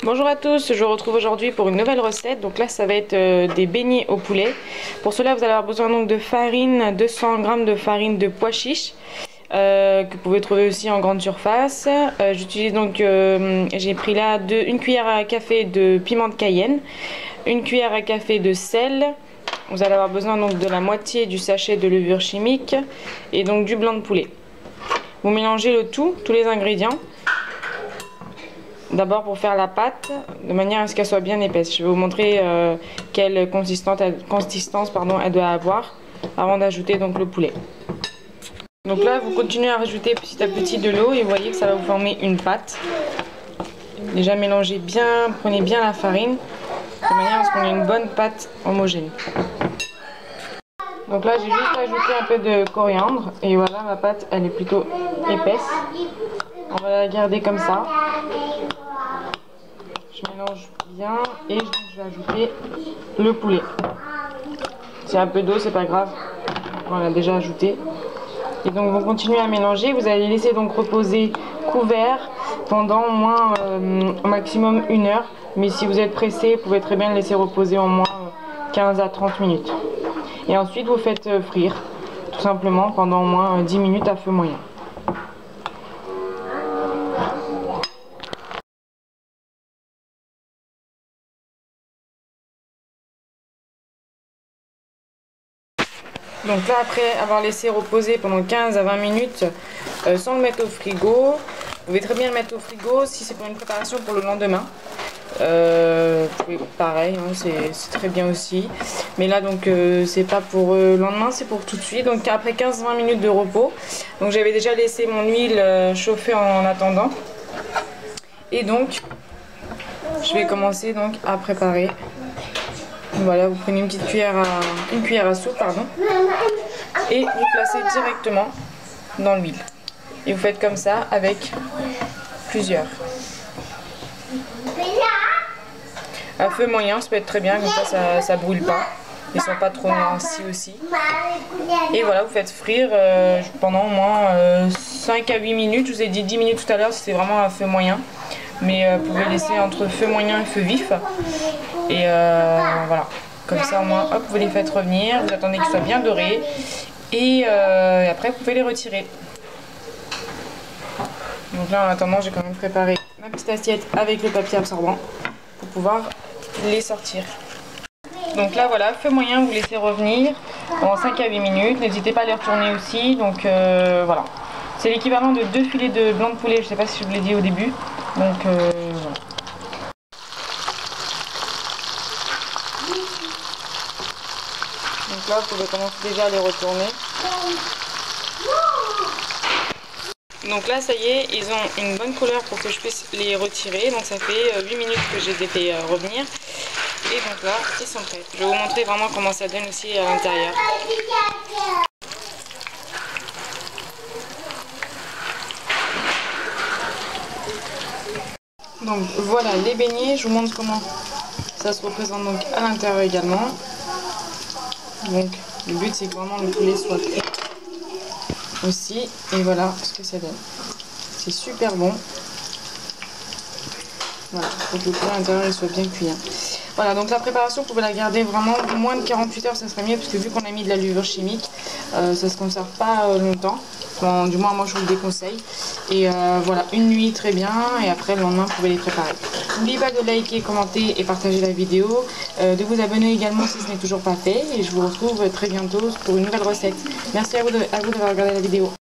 Bonjour à tous, je vous retrouve aujourd'hui pour une nouvelle recette. Donc là ça va être des beignets au poulet. Pour cela vous allez avoir besoin donc de farine, 200 g de farine de pois chiches que vous pouvez trouver aussi en grande surface. J'utilise donc, j'ai pris là une cuillère à café de piment de Cayenne, une cuillère à café de sel. Vous allez avoir besoin donc de la moitié du sachet de levure chimique et donc du blanc de poulet. Vous mélangez le tous les ingrédients. D'abord pour faire la pâte, de manière à ce qu'elle soit bien épaisse. Je vais vous montrer quelle consistance elle doit avoir avant d'ajouter donc le poulet. Donc là vous continuez à rajouter petit à petit de l'eau et vous voyez que ça va vous former une pâte. Déjà mélangez bien, prenez bien la farine, de manière à ce qu'on ait une bonne pâte homogène. Donc là j'ai juste ajouté un peu de coriandre et voilà, ma pâte elle est plutôt épaisse. On va la garder comme ça. Je mélange bien et je vais ajouter le poulet. C'est un peu d'eau, c'est pas grave, on l'a déjà ajouté. Et donc vous continuez à mélanger, vous allez laisser donc reposer couvert pendant au moins au maximum 1 heure. Mais si vous êtes pressé, vous pouvez très bien le laisser reposer au moins 15 à 30 minutes. Et ensuite vous faites frire tout simplement pendant au moins 10 minutes à feu moyen. Donc là après avoir laissé reposer pendant 15 à 20 minutes sans le mettre au frigo, vous pouvez très bien le mettre au frigo si c'est pour une préparation pour le lendemain. Pareil, hein, c'est très bien aussi. Mais là donc c'est pas pour le lendemain, c'est pour tout de suite. Donc après 15-20 minutes de repos. Donc j'avais déjà laissé mon huile chauffer en attendant. Et donc je vais commencer donc à préparer. Voilà, vous prenez une cuillère à soupe, et vous placez directement dans l'huile. Et vous faites comme ça avec plusieurs. À feu moyen, ça peut être très bien, comme ça brûle pas. Ils sont pas trop noircis aussi. Et voilà, vous faites frire pendant au moins 5 à 8 minutes. Je vous ai dit 10 minutes tout à l'heure si c'est vraiment à feu moyen. Mais vous pouvez laisser entre feu moyen et feu vif. Et voilà, comme ça au moins, hop, vous les faites revenir, vous attendez qu'ils soient bien dorés. Et après, vous pouvez les retirer. Donc là, en attendant, j'ai quand même préparé ma petite assiette avec le papier absorbant pour pouvoir les sortir. Donc là, voilà, feu moyen, vous laissez revenir pendant 5 à 8 minutes. N'hésitez pas à les retourner aussi. Donc voilà. C'est l'équivalent de 2 filets de blanc de poulet, je ne sais pas si je vous l'ai dit au début. Donc voilà. Donc là, vous pouvez commencer déjà à les retourner. Donc là, ça y est, ils ont une bonne couleur pour que je puisse les retirer. Donc ça fait 8 minutes que je les ai fait revenir. Et donc là, ils sont prêts. Je vais vous montrer vraiment comment ça donne aussi à l'intérieur. Donc voilà les beignets, je vous montre comment ça se représente donc à l'intérieur également. Donc le but c'est que vraiment le poulet soit cuit aussi. Et voilà ce que ça donne. C'est super bon. Voilà, il faut que le poulet à l'intérieur soit bien cuit. Voilà, donc la préparation, vous pouvez la garder vraiment moins de 48 heures, ça serait mieux, parce que vu qu'on a mis de la levure chimique, ça se conserve pas longtemps. Enfin, du moins, moi je vous le déconseille. Et voilà, une nuit très bien, et après le lendemain, vous pouvez les préparer. N'oubliez pas de liker, commenter et partager la vidéo, de vous abonner également si ce n'est toujours pas fait, et je vous retrouve très bientôt pour une nouvelle recette. Merci à vous d'avoir regardé la vidéo.